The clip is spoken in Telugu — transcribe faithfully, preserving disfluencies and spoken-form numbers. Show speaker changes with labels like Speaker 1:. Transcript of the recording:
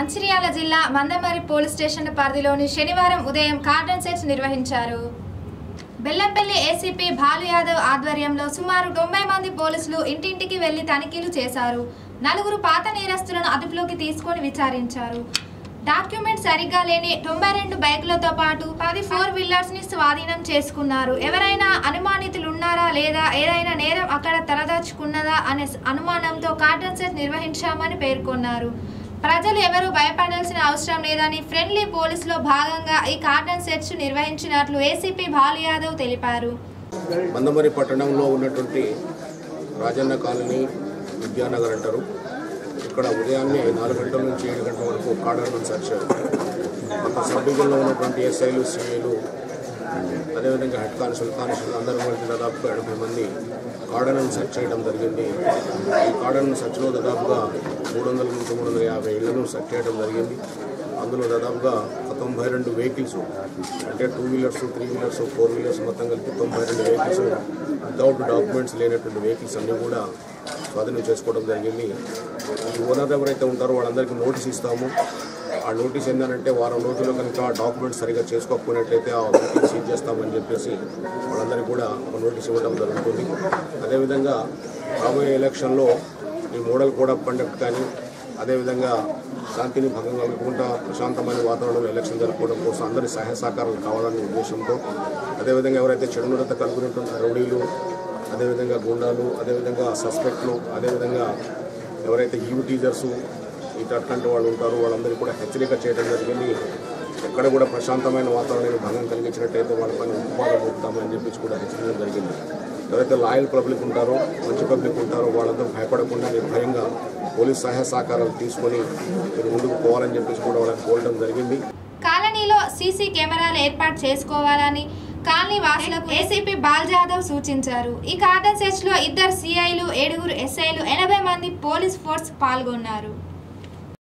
Speaker 1: మంచిర్యాల జిల్లా మందమర్రి పోలీస్ స్టేషన్ పరిధిలోని శనివారం ఉదయం కార్డన్ సెర్చ్ నిర్వహించారు. బెల్లంపల్లి ఏసీపీ భాలు యాదవ్ ఆధ్వర్యంలో సుమారు తొంభై మంది పోలీసులు ఇంటింటికి వెళ్లి తనిఖీలు చేశారు. నలుగురు పాత నేరస్తులను అదుపులోకి తీసుకొని విచారించారు. డాక్యుమెంట్ సరిగ్గా లేని తొంభై రెండు బైకులతో పాటు పది ఫోర్ వీలర్స్ ని స్వాధీనం చేసుకున్నారు. ఎవరైనా అనుమానితులున్నారా లేదా ఏదైనా నేరం అక్కడ తలదాచుకున్నదా అనే అనుమానంతో కార్డన్ సెర్చ్ నిర్వహించామని పేర్కొన్నారు. ప్రజలు ఎవరు భయపడాల్సిన అవసరం లేదని ఫ్రెండ్లీ పోలీసులో భాగంగా ఈ కార్డన్ సెర్చ్ నిర్వహించినట్లు ఏసీపీ భాలు యాదవ్ తెలిపారు.
Speaker 2: మందమర్రి పట్టణంలో ఉన్నటువంటి రాజన్న కాలనీ విద్యానగర్ అంటారు. ఇక్కడ ఉదయాన్నే నాలుగు గంటల నుంచి ఏడు గంటల వరకు కార్డన్ సెర్చ్ అక్కడ సబ్ డివిజన్లో ఉన్నటువంటి ఎస్ఐలు సిఐలు అదేవిధంగా హెడ్ కానిస్టేబుల్ కానిస్టేబుల్ అందరూ కలిసి దాదాపుగా ఎనభై మంది కార్డన్ సెర్చ్ చేయడం జరిగింది. ఈ కార్డన్ సెర్చ్లో దాదాపుగా మూడు వందల నుంచి మూడు వందల యాభై ఇళ్లను సెర్చ్ చేయడం జరిగింది. అందులో దాదాపుగా తొంభై రెండు వెహికల్స్ అంటే two wheelers three wheelers four wheelers మొత్తం కలిపి తొంభై రెండు వెహికల్స్ వితౌట్ డాక్యుమెంట్స్ లేనటువంటి వెహికల్స్ అన్నీ కూడా స్వాధీనం చేసుకోవడం జరిగింది. ఈ ఓనర్ ఎవరైతే ఉంటారో వాళ్ళందరికీ నోటీస్ ఇస్తాము. ఆ నోటీస్ ఏంటంటే వారం రోజుల్లో కనుక డాక్యుమెంట్స్ సరిగ్గా చేసుకోకపోయినట్లయితే ఆ వెహికల్ సీజ్ చేస్తామని చెప్పేసి వాళ్ళందరికీ కూడా నోటీస్ ఇవ్వడం జరుగుతుంది. అదేవిధంగా రాబోయే ఎలక్షన్లో ఈ మోడల్ కోడ్ ఆఫ్ కండక్ట్ కానీ అదేవిధంగా శాంతిని భంగం కలగకుండా ప్రశాంతమైన వాతావరణంలో ఎలక్షన్ జరుపుకోవడం కోసం అందరి సహాయ సహకారాలు కావాలనే ఉద్దేశంతో అదేవిధంగా ఎవరైతే చెడునురత కలుగుతున్నటువంటి రౌడీలు అదేవిధంగా గుండాలు అదేవిధంగా సస్పెక్ట్లు అదేవిధంగా ఎవరైతే యూ టీజర్సు ఇట్లాంటి వాళ్ళు ఉంటారో వాళ్ళందరికీ కూడా హెచ్చరిక చేయడం జరిగింది. ఎక్కడ కూడా ప్రశాంతమైన వాతావరణానికి భంగం కలిగించినట్టయితే వాళ్ళ పైన ఉపాధి పొందుతామని చెప్పేసి కూడా హెచ్చరించడం జరిగింది. ఎవరైతే లాయల్ పబ్లిక్ ఉంటారో మంచి పబ్లిక్ ఉంటారో వాళ్ళందరూ భయపడకుండా నిర్భయంగా పోలీస్ సహాయ సహకారాలు తీసుకొని మీరు ముందుకు పోవాలని చెప్పేసి కూడా వాళ్ళకి కోరడం జరిగింది.
Speaker 1: కాలనీలో సీసీ కెమెరాలు ఏర్పాటు చేసుకోవాలని కాలనీ వాసులకు ఏసీపీ భాలు యాదవ్ సూచించారు. ఈ కార్డన్ సెర్చ్ లో ఇద్దరు సిఐలు ఏడుగురు ఎస్ఐలు ఎనభై మంది పోలీస్ ఫోర్స్ పాల్గొన్నారు.